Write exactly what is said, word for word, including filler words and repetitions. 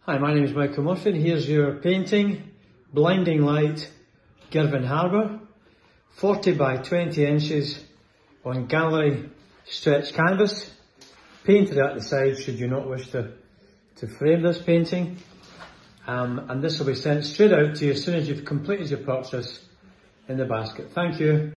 Hi, my name is Michael Murphy. Here's your painting, Blinding Light, Girvan Harbour, forty by twenty inches on gallery stretch canvas, painted at the side should you not wish to, to frame this painting. Um, and this will be sent straight out to you as soon as you've completed your purchase in the basket. Thank you.